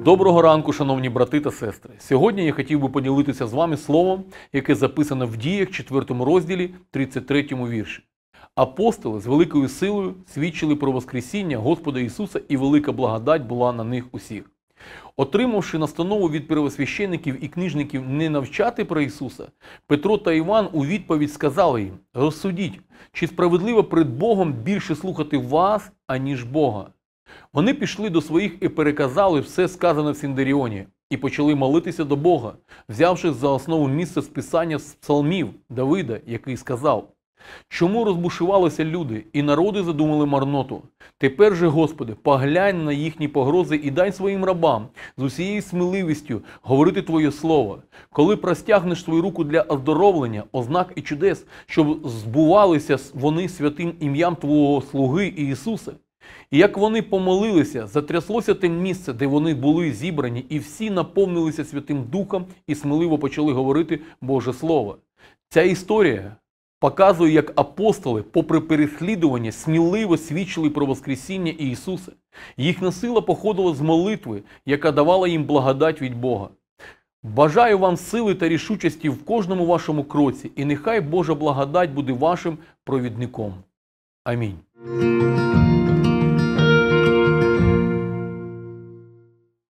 Доброго ранку, шановні брати та сестри. Сьогодні я хотів би поділитися з вами словом, яке записано в Діях, 4 розділі, 33 вірші. Апостоли з великою силою свідчили про Воскресіння Господа Ісуса, і велика благодать була на них усіх. Отримавши настанову від первосвящеників і книжників не навчати про Ісуса, Петро та Іван у відповідь сказали їм: «Розсудіть, чи справедливо перед Богом більше слухати вас, аніж Бога?» Вони пішли до своїх і переказали все сказане в Синедріоні, і почали молитися до Бога, взявши за основу місце з Писання з псалмів Давида, який сказав: «Чому розбушувалися люди, і народи задумали марноту? Тепер же, Господи, поглянь на їхні погрози і дай своїм рабам з усією сміливістю говорити Твоє Слово. Коли простягнеш свою руку для оздоровлення, ознак і чудес, щоб збувалися вони святим ім'ям Твого слуги Ісуса». І як вони помолилися, затряслося те місце, де вони були зібрані, і всі наповнилися Святим Духом і сміливо почали говорити Боже Слово. Ця історія показує, як апостоли, попри переслідування, сміливо свідчили про Воскресіння Ісуса. Їхня сила походила з молитви, яка давала їм благодать від Бога. Бажаю вам сили та рішучості в кожному вашому кроці, і нехай Божа благодать буде вашим провідником. Амінь.